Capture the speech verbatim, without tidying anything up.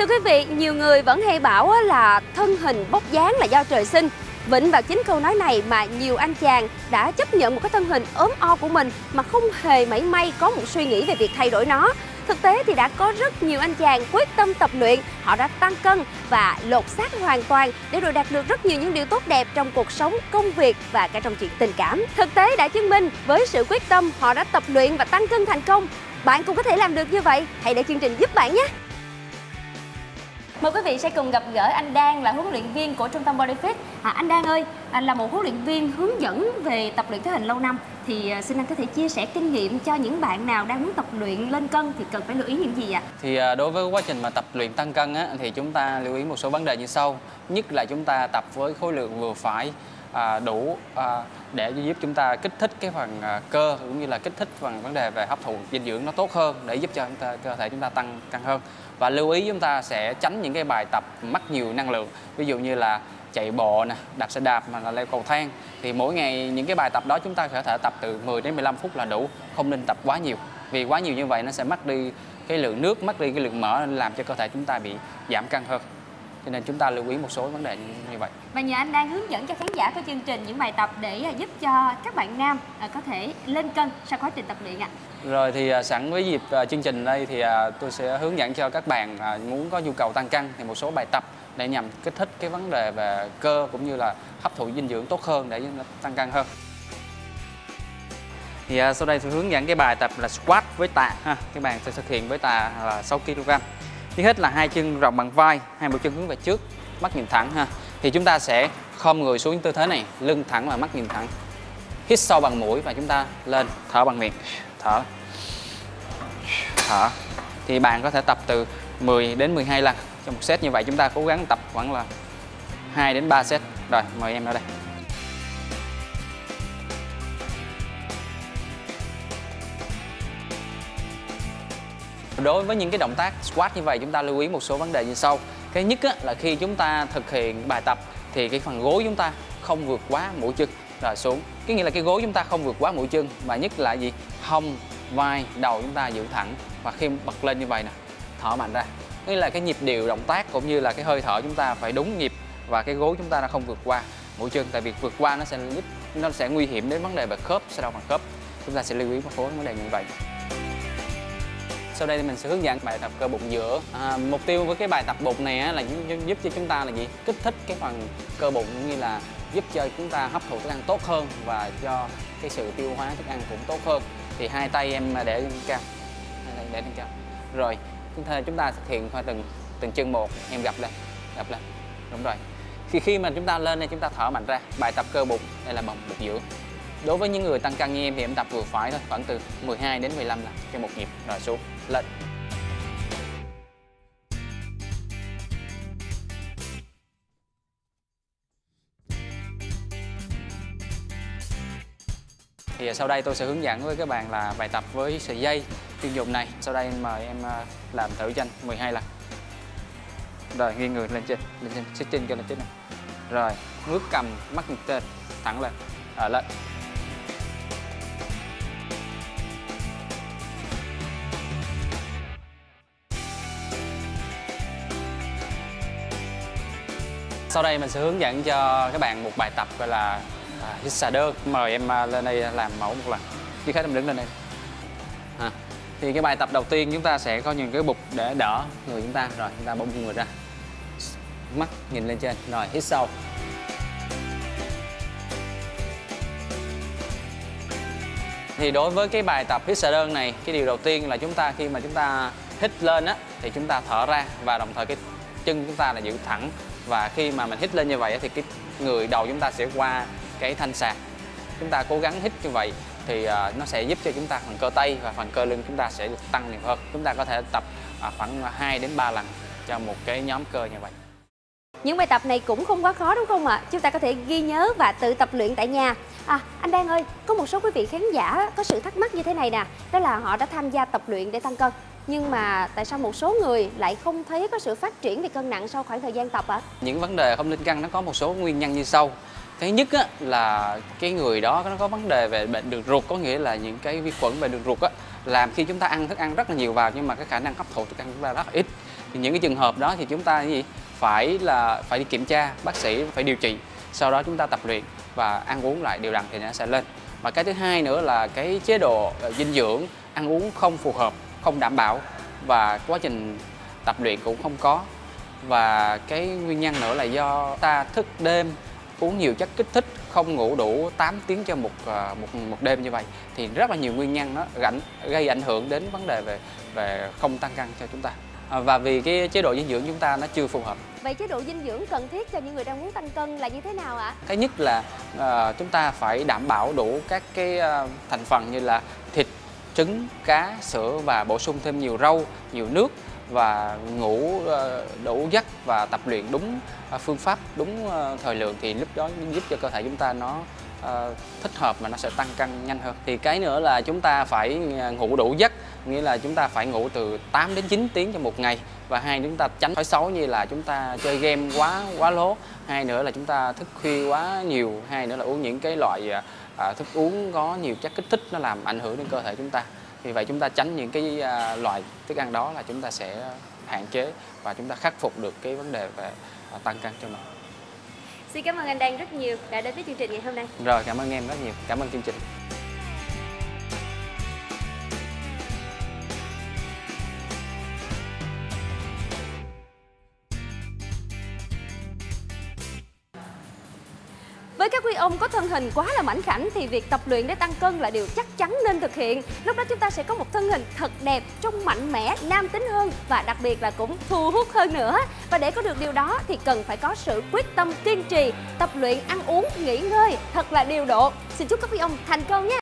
quý vị, nhiều người vẫn hay bảo là thân hình vóc dáng là do trời sinh. Vịnh vào chính câu nói này mà nhiều anh chàng đã chấp nhận một cái thân hình ốm o của mình mà không hề mảy may có một suy nghĩ về việc thay đổi nó. Thực tế thì đã có rất nhiều anh chàng quyết tâm tập luyện, họ đã tăng cân và lột xác hoàn toàn để rồi đạt được rất nhiều những điều tốt đẹp trong cuộc sống, công việc và cả trong chuyện tình cảm. Thực tế đã chứng minh với sự quyết tâm họ đã tập luyện và tăng cân thành công. Bạn cũng có thể làm được như vậy, hãy để chương trình giúp bạn nhé! Mời quý vị sẽ cùng gặp gỡ anh Đan là huấn luyện viên của trung tâm BodyFit. À, anh Đan ơi, anh là một huấn luyện viên hướng dẫn về tập luyện thể hình lâu năm thì xin anh có thể chia sẻ kinh nghiệm cho những bạn nào đang muốn tập luyện lên cân thì cần phải lưu ý những gì ạ? Thì đối với quá trình mà tập luyện tăng cân á, thì chúng ta lưu ý một số vấn đề như sau. Nhất là chúng ta tập với khối lượng vừa phải, à, đủ à, để giúp chúng ta kích thích cái phần à, cơ cũng như là kích thích phần vấn đề về hấp thụ dinh dưỡng nó tốt hơn để giúp cho chúng ta, cơ thể chúng ta tăng cân hơn. Và lưu ý chúng ta sẽ tránh những cái bài tập mất nhiều năng lượng, ví dụ như là chạy bộ nè, đạp xe đạp mà là leo cầu thang. Thì mỗi ngày những cái bài tập đó chúng ta có thể tập từ mười đến mười lăm phút là đủ, không nên tập quá nhiều. Vì quá nhiều như vậy nó sẽ mất đi cái lượng nước, mất đi cái lượng mỡ, làm cho cơ thể chúng ta bị giảm cân hơn. Cho nên chúng ta lưu ý một số vấn đề như vậy. Và nhờ anh đang hướng dẫn cho khán giả của chương trình những bài tập để giúp cho các bạn nam có thể lên cân sau quá trình tập luyện ạ. Rồi thì sẵn với dịp chương trình đây thì tôi sẽ hướng dẫn cho các bạn muốn có nhu cầu tăng cân thì một số bài tập để nhằm kích thích cái vấn đề về cơ cũng như là hấp thụ dinh dưỡng tốt hơn để tăng cân hơn. Thì sau đây tôi hướng dẫn cái bài tập là squat với tạ ha. Các bạn sẽ thực hiện với tạ là sáu ki lô gam. Trước hết là hai chân rộng bằng vai, hai mũi chân hướng về trước, mắt nhìn thẳng ha. Thì chúng ta sẽ khom người xuống tư thế này, lưng thẳng và mắt nhìn thẳng. Hít sâu bằng mũi và chúng ta lên, thở bằng miệng, thở. Thở. Thì bạn có thể tập từ mười đến mười hai lần trong một set như vậy, chúng ta cố gắng tập khoảng là hai đến ba set. Rồi, mời em ra đây. Đối với những cái động tác squat như vậy chúng ta lưu ý một số vấn đề như sau. Cái nhất á, là khi chúng ta thực hiện bài tập thì cái phần gối chúng ta không vượt quá mũi chân rồi xuống. Cái nghĩa là cái gối chúng ta không vượt quá mũi chân, mà nhất là gì? Hông, vai, đầu chúng ta giữ thẳng và khi bật lên như vậy nè, thở mạnh ra. Nghĩa là cái nhịp điệu động tác cũng như là cái hơi thở chúng ta phải đúng nhịp và cái gối chúng ta nó không vượt qua mũi chân, tại vì vượt qua nó sẽ giúp nó sẽ nguy hiểm đến vấn đề về khớp, sẽ đau phần khớp. Chúng ta sẽ lưu ý một số vấn đề như vậy. Sau đây thì mình sẽ hướng dẫn bài tập cơ bụng giữa. À, mục tiêu với cái bài tập bụng này á, là giúp cho chúng ta là gì? Kích thích cái phần cơ bụng cũng như là giúp cho chúng ta hấp thụ thức ăn tốt hơn và cho cái sự tiêu hóa thức ăn cũng tốt hơn. Thì hai tay em để lên cao, hai tay để lên cao. Rồi chúng ta chúng ta thực hiện qua từng từng chân một, em gập lên, gập lên. Đúng rồi. Khi khi mà chúng ta lên đây chúng ta thở mạnh ra. Bài tập cơ bụng đây là bụng bụng giữa. Đối với những người tăng cân như em thì em tập vừa phải thôi, khoảng từ mười hai đến mười lăm lần cho một nhịp. Rồi xuống, lên. Thì sau đây tôi sẽ hướng dẫn với các bạn là bài tập với sợi dây chuyên dụng này. Sau đây mời em làm thử cho anh mười hai lần. Rồi nghiêng người lên trên, lên trên, xích chân cho lên trên này. Rồi ngước cầm, mắt nhìn trên, thẳng lên, ở lên. Sau đây mình sẽ hướng dẫn cho các bạn một bài tập gọi là à, hít xà đơn. Mời em lên đây làm mẫu một lần. Trước hết em đứng lên đây. À, thì cái bài tập đầu tiên chúng ta sẽ có những cái bục để đỡ người chúng ta. Rồi chúng ta bông người ra, mắt nhìn lên trên, rồi hít sâu. Thì đối với cái bài tập hít xà đơn này, cái điều đầu tiên là chúng ta khi mà chúng ta hít lên á thì chúng ta thở ra và đồng thời cái chân chúng ta là giữ thẳng. Và khi mà mình hít lên như vậy thì cái người đầu chúng ta sẽ qua cái thanh sàn. Chúng ta cố gắng hít như vậy thì nó sẽ giúp cho chúng ta phần cơ tay và phần cơ lưng chúng ta sẽ được tăng nhiều hơn. Chúng ta có thể tập khoảng hai đến ba lần cho một cái nhóm cơ như vậy. Những bài tập này cũng không quá khó đúng không ạ? Chúng ta có thể ghi nhớ và tự tập luyện tại nhà. À, anh Đan ơi, có một số quý vị khán giả có sự thắc mắc như thế này nè. Đó là họ đã tham gia tập luyện để tăng cân, nhưng mà tại sao một số người lại không thấy có sự phát triển về cân nặng sau khoảng thời gian tập ạ? Những vấn đề không lên cân nó có một số nguyên nhân như sau. Cái nhất á, là cái người đó nó có vấn đề về bệnh đường ruột, có nghĩa là những cái vi khuẩn về đường ruột á, làm khi chúng ta ăn thức ăn rất là nhiều vào nhưng mà cái khả năng hấp thụ thức ăn chúng ta rất là ít. Thì những cái trường hợp đó thì chúng ta cái gì phải là phải đi kiểm tra bác sĩ, phải điều trị, sau đó chúng ta tập luyện và ăn uống lại đều đặn thì nó sẽ lên. Và cái thứ hai nữa là cái chế độ dinh dưỡng, ăn uống không phù hợp, không đảm bảo và quá trình tập luyện cũng không có. Và cái nguyên nhân nữa là do ta thức đêm, uống nhiều chất kích thích, không ngủ đủ tám tiếng cho một một một đêm như vậy thì rất là nhiều nguyên nhân nó gây ảnh hưởng đến vấn đề về về không tăng cân cho chúng ta. Và vì cái chế độ dinh dưỡng chúng ta nó chưa phù hợp. Vậy chế độ dinh dưỡng cần thiết cho những người đang muốn tăng cân là như thế nào ạ? Thứ nhất là uh, chúng ta phải đảm bảo đủ các cái uh, thành phần như là thịt, trứng, cá, sữa và bổ sung thêm nhiều rau, nhiều nước và ngủ uh, đủ giấc và tập luyện đúng uh, phương pháp, đúng uh, thời lượng thì lúc đó giúp cho cơ thể chúng ta nó uh, thích hợp mà nó sẽ tăng cân nhanh hơn. Thì cái nữa là chúng ta phải ngủ đủ giấc, nghĩa là chúng ta phải ngủ từ tám đến chín tiếng trong một ngày. Và hai, chúng ta tránh thói xấu như là chúng ta chơi game quá quá lố, hai nữa là chúng ta thức khuya quá nhiều, hai nữa là uống những cái loại à, thức uống có nhiều chất kích thích nó làm ảnh hưởng đến cơ thể chúng ta. Vì vậy chúng ta tránh những cái à, loại thức ăn đó là chúng ta sẽ hạn chế và chúng ta khắc phục được cái vấn đề về à, tăng cân cho mình. Xin cảm ơn anh Đan rất nhiều đã đến với chương trình ngày hôm nay. Rồi, cảm ơn em rất nhiều, cảm ơn chương trình. Với các quý ông có thân hình quá là mảnh khảnh thì việc tập luyện để tăng cân là điều chắc chắn nên thực hiện. Lúc đó chúng ta sẽ có một thân hình thật đẹp, trông mạnh mẽ, nam tính hơn và đặc biệt là cũng thu hút hơn nữa. Và để có được điều đó thì cần phải có sự quyết tâm kiên trì, tập luyện, ăn uống, nghỉ ngơi thật là điều độ. Xin chúc các quý ông thành công nhé!